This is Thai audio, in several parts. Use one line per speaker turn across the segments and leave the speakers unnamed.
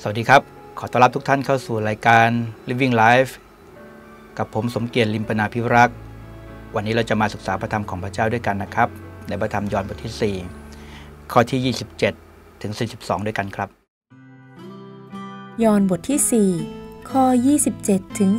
สวัสดีครับขอต้อนรับทุกท่านเข้าสู่รายการ Living Life กับผมสมเกียรติ ลิมปนาภิรักษ์วันนี้เราจะมาศึกษาพระธรรมของพระเจ้าด้วยกันนะครับในพระธรรมยอห์นบทที่4ข้อที่27ถึง42ด้วยกันครับ
ยอห์นบทที่4ข้อ27ถึง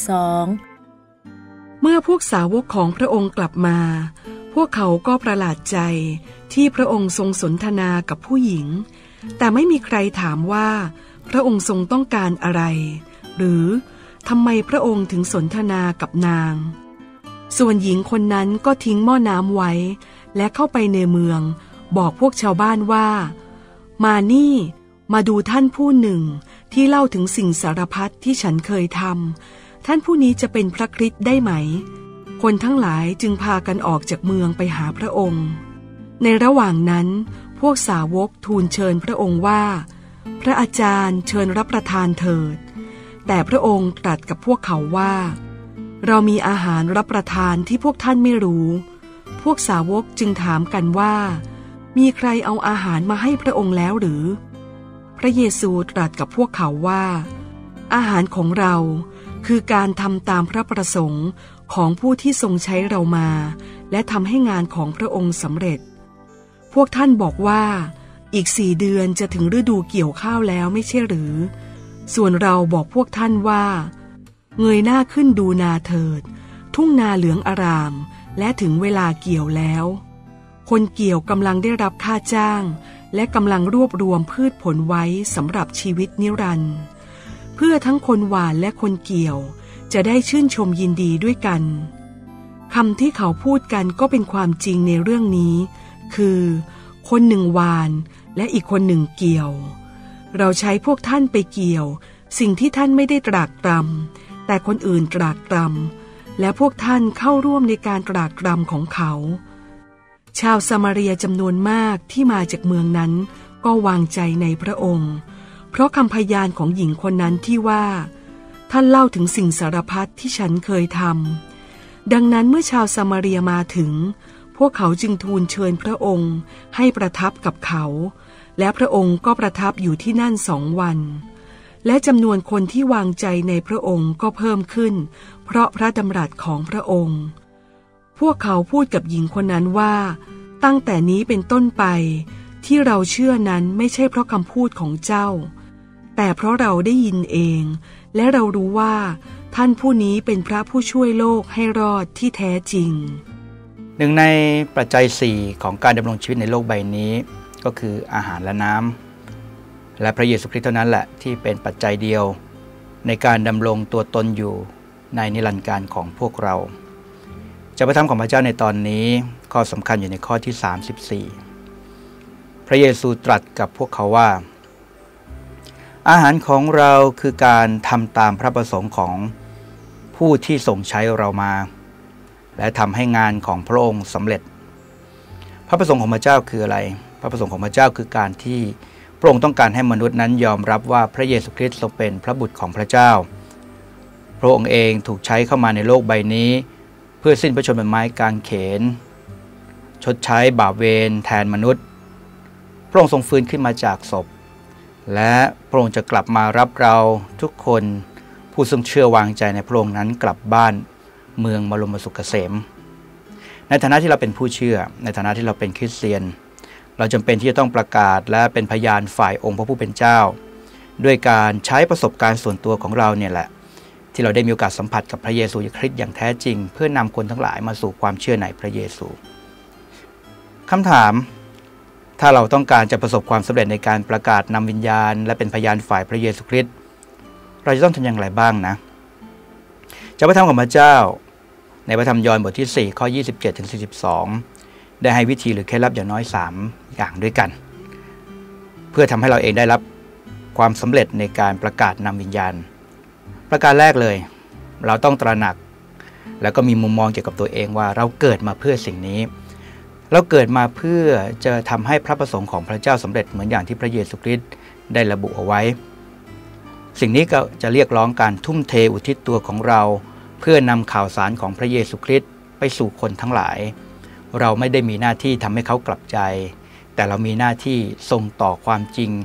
42
เมื่อพวกสาวกของพระองค์กลับมาพวกเขาก็ประหลาดใจที่พระองค์ทรงสนทนากับผู้หญิงแต่ไม่มีใครถามว่าพระองค์ทรงต้องการอะไรหรือทำไมพระองค์ถึงสนทนากับนางส่วนหญิงคนนั้นก็ทิ้งหม้อน้ำไว้และเข้าไปในเมืองบอกพวกชาวบ้านว่ามานี่มาดูท่านผู้หนึ่งที่เล่าถึงสิ่งสารพัดที่ฉันเคยทำท่านผู้นี้จะเป็นพระคริสต์ได้ไหมคนทั้งหลายจึงพากันออกจากเมืองไปหาพระองค์ในระหว่างนั้นพวกสาวกทูลเชิญพระองค์ว่าพระอาจารย์เชิญรับประทานเถิดแต่พระองค์ตรัสกับพวกเขาว่าเรามีอาหารรับประทานที่พวกท่านไม่รู้พวกสาวกจึงถามกันว่ามีใครเอาอาหารมาให้พระองค์แล้วหรือพระเยซูตรัสกับพวกเขาว่าอาหารของเราคือการทำตามพระประสงค์ของผู้ที่ทรงใช้เรามาและทำให้งานของพระองค์สำเร็จพวกท่านบอกว่าอีก4 เดือนจะถึงฤดูเกี่ยวข้าวแล้วไม่ใช่หรือส่วนเราบอกพวกท่านว่าเงยหน้าขึ้นดูนาเถิดทุ่งนาเหลืองอารามและถึงเวลาเกี่ยวแล้วคนเกี่ยวกำลังได้รับค่าจ้างและกำลังรวบรวมพืชผลไว้สำหรับชีวิตนิรันดร์เพื่อทั้งคนหว่านและคนเกี่ยวจะได้ชื่นชมยินดีด้วยกันคำที่เขาพูดกันก็เป็นความจริงในเรื่องนี้คือคนหนึ่งหว่านและอีกคนหนึ่งเกี่ยวเราใช้พวกท่านไปเกี่ยวสิ่งที่ท่านไม่ได้ตรากตรำแต่คนอื่นตรากตรำและพวกท่านเข้าร่วมในการตรากตรำของเขาชาวซามาเรียจำนวนมากที่มาจากเมืองนั้นก็วางใจในพระองค์เพราะคำพยานของหญิงคนนั้นที่ว่าท่านเล่าถึงสิ่งสารพัดที่ฉันเคยทำดังนั้นเมื่อชาวซามาเรียมาถึงพวกเขาจึงทูลเชิญพระองค์ให้ประทับกับเขาและพระองค์ก็ประทับอยู่ที่นั่น2 วันและจำนวนคนที่วางใจในพระองค์ก็เพิ่มขึ้นเพราะพระดำรัสของพระองค์พวกเขาพูดกับหญิงคนนั้นว่าตั้งแต่นี้เป็นต้นไปที่เราเชื่อนั้นไม่ใช่เพราะคำพูดของเจ้าแต่เพราะเราได้ยินเองและเรารู้ว่าท่านผู้นี้เป็นพระผู้ช่วยโลกให้รอดที่แท้จริง
หนึ่งในปัจจัย4ของการดำรงชีวิตในโลกใบนี้ก็คืออาหารและน้ำและพระเยซูคริสต์เท่านั้นแหละที่เป็นปัจจัยเดียวในการดำรงตัวตนอยู่ในนิรันดร์การของพวกเราจากพระธรรมของพระเจ้าในตอนนี้ข้อสำคัญอยู่ในข้อที่34พระเยซูตรัสกับพวกเขาว่าอาหารของเราคือการทำตามพระประสงค์ของผู้ที่ทรงใช้เรามาและทำให้งานของพระองค์สำเร็จพระประสงค์ของพระเจ้าคืออะไรพระประสงค์ของพระเจ้าคือการที่พระองค์ต้องการให้มนุษย์นั้นยอมรับว่าพระเยซูคริสต์ทรงเป็นพระบุตรของพระเจ้าพระองค์เองถูกใช้เข้ามาในโลกใบนี้เพื่อสิ้นพระชนม์บนไม้กางเขนชดใช้บาปเวรแทนมนุษย์พระองค์ทรงฟื้นขึ้นมาจากศพและพระองค์จะกลับมารับเราทุกคนผู้ซึ่งเชื่อวางใจในพระองค์นั้นกลับบ้านเมืองบรมสุขเกษมในฐานะที่เราเป็นผู้เชื่อในฐานะที่เราเป็นคริสเตียนเราจำเป็นที่จะต้องประกาศและเป็นพยานฝ่ายองค์พระผู้เป็นเจ้าด้วยการใช้ประสบการณ์ส่วนตัวของเราเนี่ยแหละที่เราได้มีโอกาสสัมผัสกับพระเยซูคริสต์อย่างแท้จริงเพื่อนำคนทั้งหลายมาสู่ความเชื่อในพระเยซูคำถามถ้าเราต้องการจะประสบความสำเร็จในการประกาศนำวิญญาณและเป็นพยานฝ่ายพระเยซูคริสต์เราจะต้องทำอย่างไรบ้างนะจากพระธรรมของพระเจ้าในพระธรรมยอห์นบทที่4ข้อ27ถึง42ได้ให้วิธีหรือเคล็ดลับอย่างน้อย3อย่างด้วยกันเพื่อทำให้เราเองได้รับความสำเร็จในการประกาศนำวิญญาณประการแรกเลยเราต้องตระหนักแล้วก็มีมุมมองเกี่ยวกับตัวเองว่าเราเกิดมาเพื่อสิ่งนี้เราเกิดมาเพื่อจะทำให้พระประสงค์ของพระเจ้าสำเร็จเหมือนอย่างที่พระเยซูคริสต์ได้ระบุเอาไว้สิ่งนี้ก็จะเรียกร้องการทุ่มเทอุทิศตัวของเราเพื่อนำข่าวสารของพระเยซูคริสต์ไปสู่คนทั้งหลายเราไม่ได้มีหน้าที่ทำให้เขากลับใจแต่เรามีหน้าที่ส่งต่อความจริง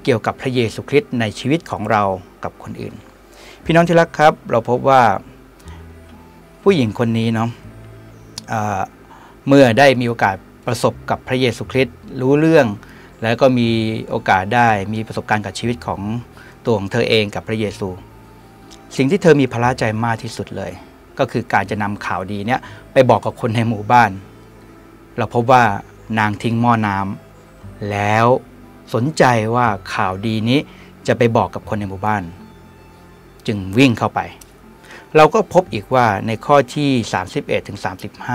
เกี่ยวกับพระเยซูคริสต์ในชีวิตของเรากับคนอื่นพี่น้องที่รักครับเราพบว่าผู้หญิงคนนี้เนาะเมื่อได้มีโอกาสประสบกับพระเยซูคริสต์รู้เรื่องแล้วก็มีโอกาสได้มีประสบการณ์กับชีวิตของตัวของเธอเองกับพระเยซูสิ่งที่เธอมีภาระใจมากที่สุดเลยก็คือการจะนำข่าวดีเนี่ยไปบอกกับคนในหมู่บ้านเราพบว่านางทิ้งหม้อน้ำแล้วสนใจว่าข่าวดีนี้จะไปบอกกับคนในหมู่บ้านจึงวิ่งเข้าไปเราก็พบอีกว่าในข้อที่31ถึง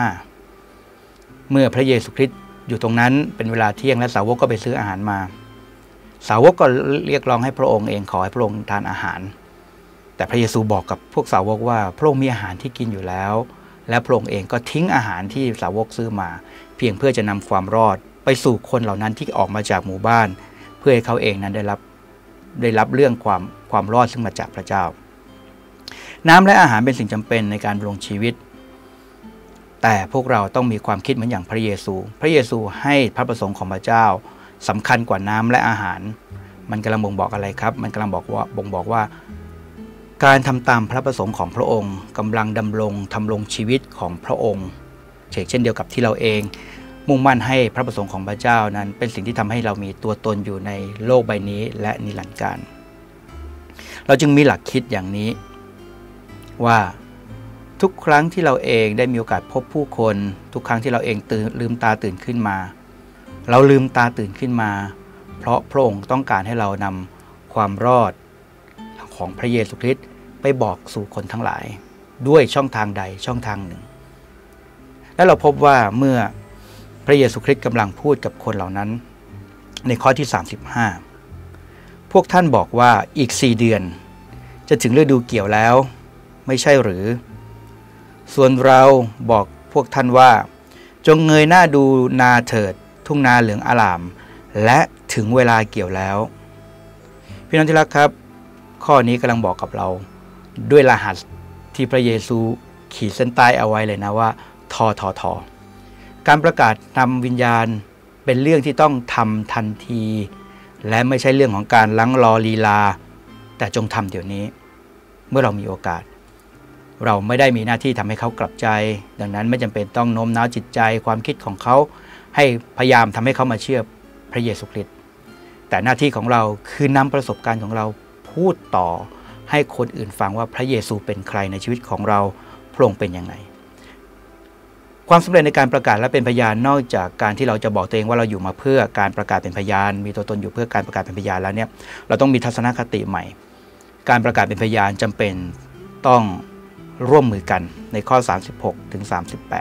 35เมื่อพระเยซูคริสต์อยู่ตรงนั้นเป็นเวลาเที่ยงและสาวกก็ไปซื้ออาหารมาสาวกก็เรียกร้องให้พระองค์เองขอให้พระองค์ทานอาหารแต่พระเยซูบอกกับพวกสาวกว่าพระองค์มีอาหารที่กินอยู่แล้วและพระองค์เองก็ทิ้งอาหารที่สาวกซื้อมาเพียงเพื่อจะนำความรอดไปสู่คนเหล่านั้นที่ออกมาจากหมู่บ้านเพื่อให้เขาเองนั้นได้รับเรื่องความรอดซึ่งมาจากพระเจ้าน้ำและอาหารเป็นสิ่งจำเป็นในการดำรงชีวิตแต่พวกเราต้องมีความคิดเหมือนอย่างพระเยซูให้พระประสงค์ของพระเจ้าสำคัญกว่าน้ำและอาหารมันกำลังบ่งบอกอะไรครับมันกำลังบ่งบอกว่าการทำตามพระประสงค์ของพระองค์กำลังทำรงชีวิตของพระองค์เช่นเดียวกับที่เราเองมุ่งมั่นให้พระประสงค์ของพระเจ้านั้นเป็นสิ่งที่ทำให้เรามีตัวตนอยู่ในโลกใบนี้และนิรันดร์กาลเราจึงมีหลักคิดอย่างนี้ว่าทุกครั้งที่เราเองได้มีโอกาสพบผู้คนทุกครั้งที่เราเองลืมตาตื่นขึ้นมาเราลืมตาตื่นขึ้นมาเพราะพระองค์ต้องการให้เรานำความรอดของพระเยซูคริสต์ไปบอกสู่คนทั้งหลายด้วยช่องทางใดช่องทางหนึ่งและเราพบว่าเมื่อพระเยซูคริสต์กำลังพูดกับคนเหล่านั้นในข้อที่35พวกท่านบอกว่าอีก4 เดือนจะถึงฤดูเกี่ยวแล้วไม่ใช่หรือส่วนเราบอกพวกท่านว่าจงเงยหน้าดูนาเถิดทุ่งนาเหลืองอลามและถึงเวลาเกี่ยวแล้วพี่น้องที่รักครับข้อนี้กำลังบอกกับเราด้วยรหัสที่พระเยซูขีดเส้นใต้เอาไว้เลยนะว่าทการประกาศนำวิญญาณเป็นเรื่องที่ต้องทำทันทีและไม่ใช่เรื่องของการลังรอลีลาแต่จงทำเดี๋ยวนี้เมื่อเรามีโอกาสเราไม่ได้มีหน้าที่ทำให้เขากลับใจดังนั้นไม่จำเป็นต้องโน้มน้าวจิตใจความคิดของเขาให้พยายามทำให้เขามาเชื่อพระเยซูคริสต์แต่หน้าที่ของเราคือนำประสบการณ์ของเราพูดต่อให้คนอื่นฟังว่าพระเยซูเป็นใครในชีวิตของเราพระองค์เป็นยังไงความสำเร็จในการประกาศและเป็นพยานนอกจากการที่เราจะบอกตัวเองว่าเราอยู่มาเพื่อการประกาศเป็นพยานมีตัวตนอยู่เพื่อการประกาศเป็นพยานแล้วเนี่ยเราต้องมีทัศนคติใหม่การประกาศเป็นพยานจำเป็นต้องร่วมมือกันในข้อ36ถึง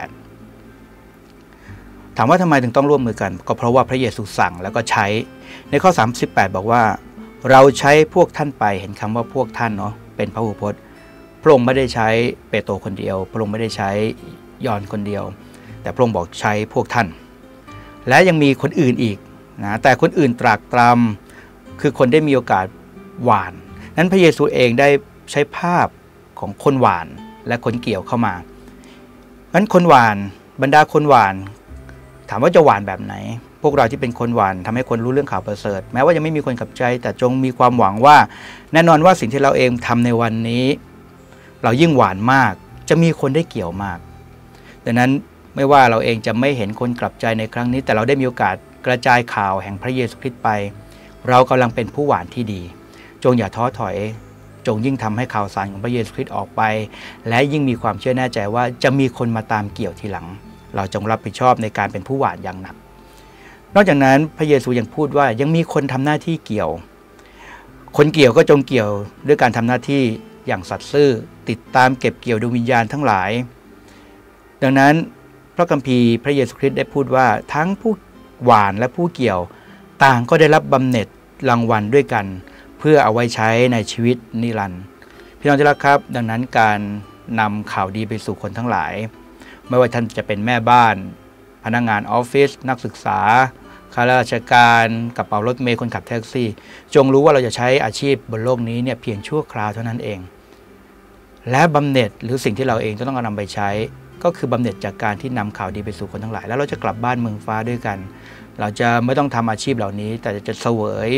38ถามว่าทำไมถึงต้องร่วมมือกันก็เพราะว่าพระเยซูสั่งแล้วก็ใช้ในข้อ38บอกว่าเราใช้พวกท่านไปเห็นคำว่าพวกท่านเนาะเป็นพหูพจน์พระองค์ไม่ได้ใช้เปโตรคนเดียวพระองค์ไม่ได้ใช้ยอห์นคนเดียวแต่พระองค์บอกใช้พวกท่านและยังมีคนอื่นอีกนะแต่คนอื่นตรากตรำคือคนได้มีโอกาสหว่านนั้นพระเยซูเองได้ใช้ภาพของคนหว่านและคนเกี่ยวเข้ามางั้นคนหว่านบรรดาคนหว่านถามว่าจะหว่านแบบไหนพวกเราที่เป็นคนหว่านทำให้คนรู้เรื่องข่าวประเสริฐแม้ว่ายังไม่มีคนกลับใจแต่จงมีความหวังว่าแน่นอนว่าสิ่งที่เราเองทำในวันนี้เรายิ่งหว่านมากจะมีคนได้เกี่ยวมากดังนั้นไม่ว่าเราเองจะไม่เห็นคนกลับใจในครั้งนี้แต่เราได้มีโอกาสกระจายข่าวแห่งพระเยซูคริสต์ไปเรากำลังเป็นผู้หว่านที่ดีจงอย่าท้อถอยจงยิ่งทำให้ข่าวสารของพระเยซูคริสต์ออกไปและยิ่งมีความเชื่อแน่ใจว่าจะมีคนมาตามเกี่ยวทีหลังเราจงรับผิดชอบในการเป็นผู้หว่านอย่างหนักนอกจากนั้นพระเยซูยังพูดว่ายังมีคนทำหน้าที่เกี่ยวคนเกี่ยวก็จงเกี่ยวด้วยการทำหน้าที่อย่างสัตย์ซื่อติดตามเก็บเกี่ยวดวงวิญญาณทั้งหลายดังนั้นพระคัมภีร์พระเยซูคริสต์ได้พูดว่าทั้งผู้หว่านและผู้เกี่ยวต่างก็ได้รับบำเหน็จรางวัลด้วยกันเพื่อเอาไว้ใช้ในชีวิตนิรันดร์พี่น้องที่รักครับดังนั้นการนำข่าวดีไปสู่คนทั้งหลายไม่ว่าท่านจะเป็นแม่บ้านพนักงานออฟฟิศนักศึกษาข้าราชการกระเป๋ารถเมล์คนขับแท็กซี่จงรู้ว่าเราจะใช้อาชีพบนโลกนี้เนี่ยเพียงชั่วคราวเท่านั้นเองและบำเหน็จหรือสิ่งที่เราเองจะต้องนำไปใช้ก็คือบำเหน็จจากการที่นำข่าวดีไปสู่คนทั้งหลายแล้วเราจะกลับบ้านเมืองฟ้าด้วยกันเราจะไม่ต้องทำอาชีพเหล่านี้แต่จะเสวย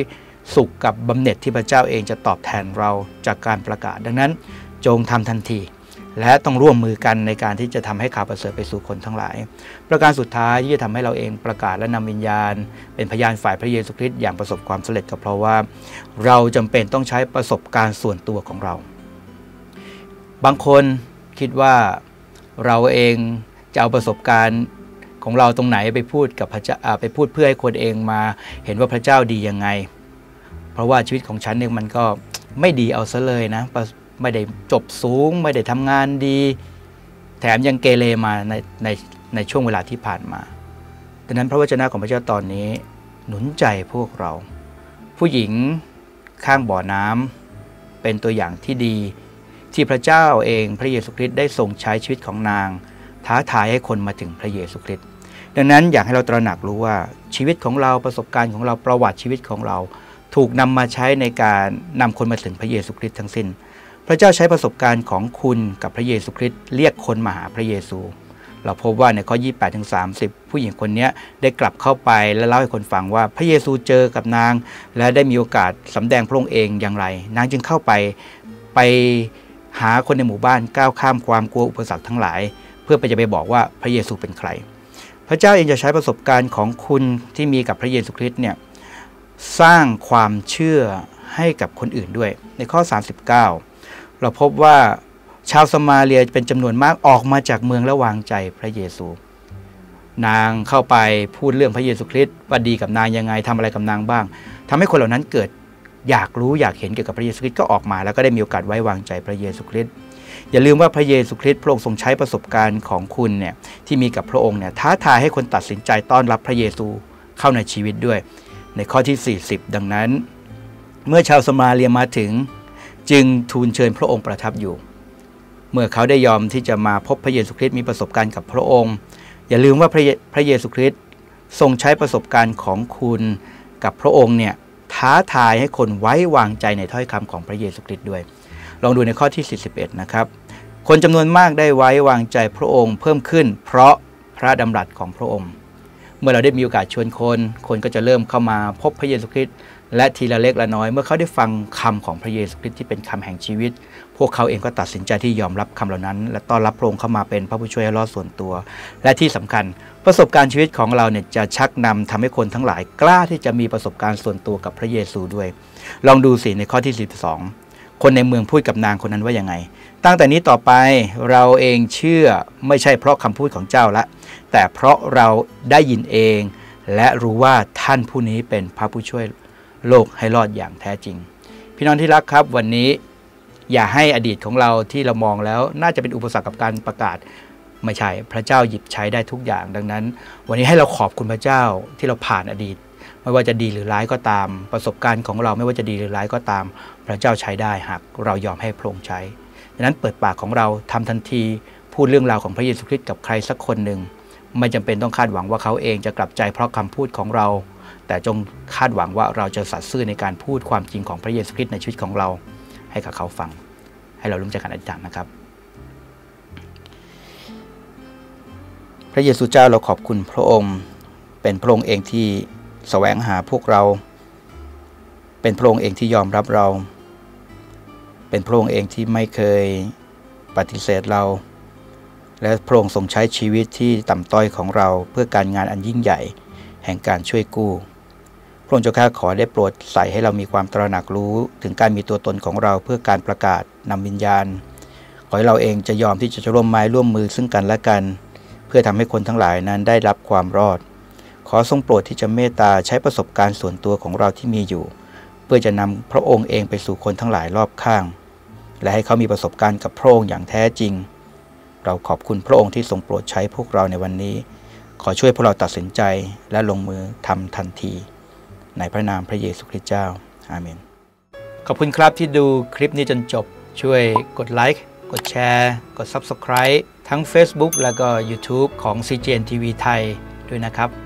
สุขกับบำเหน็จที่พระเจ้าเองจะตอบแทนเราจากการประกาศดังนั้นจงทำทันทีและต้องร่วมมือกันในการที่จะทำให้ข่าวประเสริฐไปสู่คนทั้งหลายประการสุดท้ายที่จะทำให้เราเองประกาศและนำวิญญาณเป็นพยานฝ่ายพระเยซูคริสต์อย่างประสบความสำเร็จก็เพราะว่าเราจำเป็นต้องใช้ประสบการณ์ส่วนตัวของเราบางคนคิดว่าเราเองจะเอาประสบการณ์ของเราตรงไหนไปพูดกับพระเจ้าไปพูดเพื่อให้คนเองมาเห็นว่าพระเจ้าดียังไงเพราะว่าชีวิตของฉันเนี่ยมันก็ไม่ดีเอาซะเลยนะไม่ได้จบสูงไม่ได้ทำงานดีแถมยังเกเรมาในช่วงเวลาที่ผ่านมาดังนั้นพระวจนะของพระเจ้าตอนนี้หนุนใจพวกเราผู้หญิงข้างบ่อน้ำเป็นตัวอย่างที่ดีที่พระเจ้าเองพระเยซูคริสต์ได้ทรงใช้ชีวิตของนางท้าทายให้คนมาถึงพระเยซูคริสต์ดังนั้นอยากให้เราตระหนักรู้ว่าชีวิตของเราประสบการณ์ของเราประวัติชีวิตของเราถูกนำมาใช้ในการนำคนมาถึงพระเยซูคริสต์ทั้งสิ้นพระเจ้าใช้ประสบการณ์ของคุณกับพระเยซูคริสต์เรียกคนมาหาพระเยซูเราพบว่าในข้อ 28-30 ผู้หญิงคนนี้ได้กลับเข้าไปและเล่าให้คนฟังว่าพระเยซูเจอกับนางและได้มีโอกาสสำแดงพระองค์เองอย่างไรนางจึงเข้าไปหาคนในหมู่บ้านก้าวข้ามความกลัวอุปสรรคทั้งหลายเพื่อจะไปบอกว่าพระเยซูเป็นใครพระเจ้าเองจะใช้ประสบการณ์ของคุณที่มีกับพระเยซูคริสต์เนี่ยสร้างความเชื่อให้กับคนอื่นด้วยในข้อ 39เราพบว่าชาวสมาเรียเป็นจำนวนมากออกมาจากเมืองและวางใจพระเยซูนางเข้าไปพูดเรื่องพระเยซูคริสต์ว่าดีกับนางยังไงทำอะไรกับนางบ้างทำให้คนเหล่านั้นเกิดอยากรู้อยากเห็นเกี่ยวกับพระเยซูคริสต์ก็ออกมาแล้วก็ได้มีโอกาสไว้วางใจพระเยซูคริสต์อย่าลืมว่าพระเยซูคริสต์พระองค์ทรงใช้ประสบการณ์ของคุณเนี่ยที่มีกับพระองค์เนี่ยท้าทายให้คนตัดสินใจต้อนรับพระเยซูเข้าในชีวิตด้วยในข้อที่40ดังนั้นเมื่อชาวสมาเรียมาถึงจึงทูลเชิญพระองค์ประทับอยู่เมื่อเขาได้ยอมที่จะมาพบพระเยซูคริสต์มีประสบการณ์กับพระองค์อย่าลืมว่าพระเยซูคริสต์ทรงใช้ประสบการณ์ของคุณกับพระองค์เนี่ยท้าทายให้คนไว้วางใจในถ้อยคำของพระเยซูคริสต์ด้วยลองดูในข้อที่41นะครับคนจำนวนมากได้ไว้วางใจพระองค์เพิ่มขึ้นเพราะพระดำรัสของพระองค์เมื่อเราได้มีโอกาสชวนคนก็จะเริ่มเข้ามาพบพระเยซูคริสต์และทีละเล็กละน้อยเมื่อเขาได้ฟังคำของพระเยซูคริสต์ที่เป็นคำแห่งชีวิตพวกเขาเองก็ตัดสินใจที่ยอมรับคำเหล่านั้นและต้อนรับพระองค์เข้ามาเป็นพระผู้ช่วยให้รอดส่วนตัวและที่สำคัญประสบการณ์ชีวิตของเราเนี่ยจะชักนำทำให้คนทั้งหลายกล้าที่จะมีประสบการณ์ส่วนตัวกับพระเยซูด้วยลองดูสิในข้อที่12คนในเมืองพูดกับนางคนนั้นว่ายังไงตั้งแต่นี้ต่อไปเราเองเชื่อไม่ใช่เพราะคำพูดของเจ้าละแต่เพราะเราได้ยินเองและรู้ว่าท่านผู้นี้เป็นพระผู้ช่วยโลกให้รอดอย่างแท้จริงพี่น้องที่รักครับวันนี้อย่าให้อดีตของเราที่เรามองแล้วน่าจะเป็นอุปสรรคกับการประกาศไม่ใช่พระเจ้าหยิบใช้ได้ทุกอย่างดังนั้นวันนี้ให้เราขอบคุณพระเจ้าที่เราผ่านอดีตไม่ว่าจะดีหรือร้ายก็ตามประสบการณ์ของเราไม่ว่าจะดีหรือร้ายก็ตามพระเจ้าใช้ได้หากเรายอมให้พระองค์ใช้ดังนั้นเปิดปากของเราทำทันทีพูดเรื่องราวของพระเยซูคริสต์กับใครสักคนหนึ่งไม่จำเป็นต้องคาดหวังว่าเขาเองจะกลับใจเพราะคำพูดของเราแต่จงคาดหวังว่าเราจะสัตย์ซื่อในการพูดความจริงของพระเยซูคริสต์ในชีวิตของเราให้กับเขาฟังให้เราร่วมใจกันอธิษฐานนะครับพระเยซูเจ้าเราขอบคุณพระองค์เป็นพระองค์เองที่แสวงหาพวกเราเป็นพระองค์เองที่ยอมรับเราเป็นพระองค์เองที่ไม่เคยปฏิเสธเราและพระองค์ทรงใช้ชีวิตที่ต่ำต้อยของเราเพื่อการงานอันยิ่งใหญ่แห่งการช่วยกู้พระองค์เจ้าข้าขอได้โปรดใส่ให้เรามีความตระหนักรู้ถึงการมีตัวตนของเราเพื่อการประกาศนำวิญญาณขอให้เราเองจะยอมที่จะร่วมไม้ร่วมมือซึ่งกันและกันเพื่อทำให้คนทั้งหลายนั้นได้รับความรอดขอทรงโปรดที่จะเมตตาใช้ประสบการณ์ส่วนตัวของเราที่มีอยู่เพื่อจะนำพระองค์เองไปสู่คนทั้งหลายรอบข้างและให้เขามีประสบการณ์กับพระองค์อย่างแท้จริงเราขอบคุณพระองค์ที่ทรงโปรดใช้พวกเราในวันนี้ขอช่วยพวกเราตัดสินใจและลงมือทำทันทีในพระนามพระเยซูคริสต์เจ้าอาเมนขอบคุณครับที่ดูคลิปนี้จนจบช่วยกดไลค์กดแชร์กด Subscribe ทั้ง Facebook แล้วก็ YouTube ของ CGN TV ไทยด้วยนะครับ